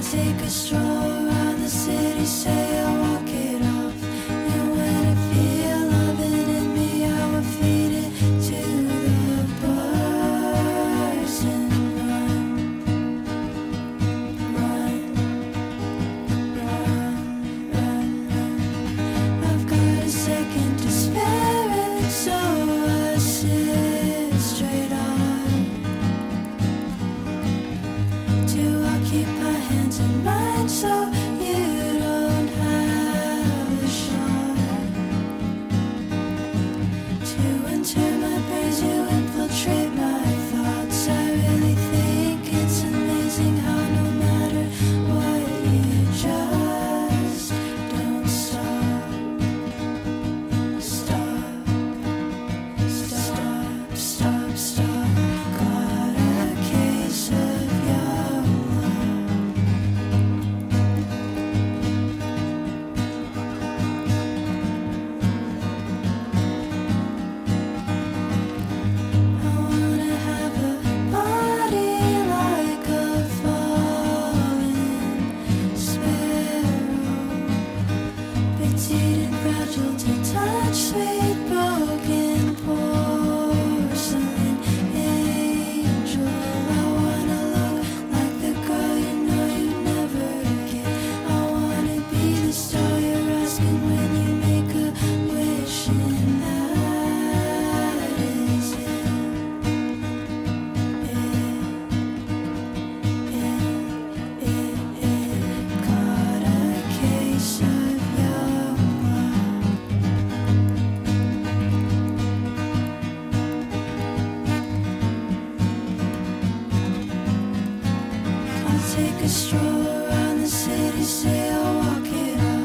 take a stroll around the city, say I'll walk it off. And when I feel loving in me, I will feed it to the bars and run, run, run, run, run. I've got a second to spare, and so I sit straight on. Do I keep my hands in mine so you don't have a shot to enter my brains? You infiltrate my thoughts. I really think it's amazing how no matter what, you just don't stop, stop, stop, stop, stop. Got a case of your love. I wanna have a body like a falling sparrow, petite and fragile to touch, sweet broken porcelain angel. I wanna look like the girl you know you never get. I wanna be the star you're asking when you make a wish, and that is it. Got a case of your love. I'll take a stroll around the city, say I'll walk it off.